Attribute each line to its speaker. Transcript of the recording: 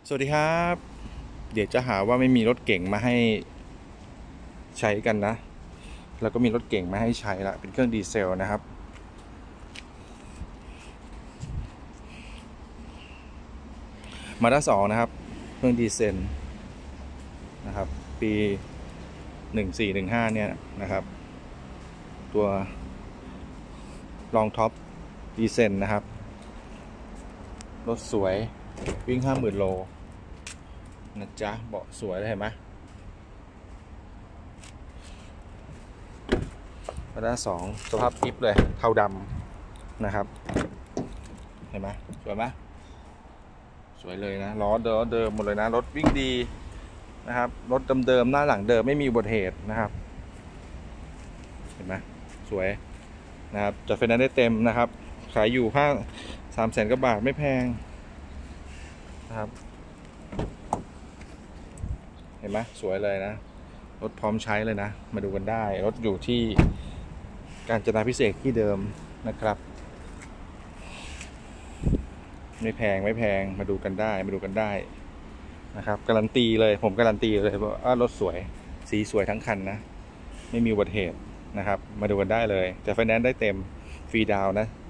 Speaker 1: สวัสดีครับเดี๋ยวจะหาว่าไม่มีรถเก่งมาให้ใช้กันนะแล้วก็มีรถเก่งมาให้ใช้ละเป็นเครื่องดีเซลนะครับมาด้า2นะครับเครื่องดีเซลนะครับปี1415เนี่ยนะครับตัวรองท็อปดีเซลนะครับรถสวยวิ่ง 50,000 โลนะจ๊ะเบาะสวยเลยเห็นไหมมาด้า2สภาพอิฟเลยเทาดำนะครับเห็นไหมสวยไหมสวยเลยนะล้อเดิมหมดเลยนะรถวิ่งดีนะครับรถเดิมหน้าหลังเดิมไม่มีอุบัติเหตุนะครับเห็นไหมสวยนะครับจัดไฟแนนซ์ได้เต็มนะครับขายอยู่300,000 กว่าบาทไม่แพงนะครับเห็นไหมสวยเลยนะรถพร้อมใช้เลยนะมาดูกันได้รถอยู่ที่กาญจนาภิเษกที่เดิมนะครับไม่แพงมาดูกันได้นะครับการันตีเลยผมการันตีเลยว่ารถสวยสีสวยทั้งคันนะไม่มีอุบัติเหตุนะครับมาดูกันได้เลยแต่ไฟแนนซ์ได้เต็มฟรีดาวนะ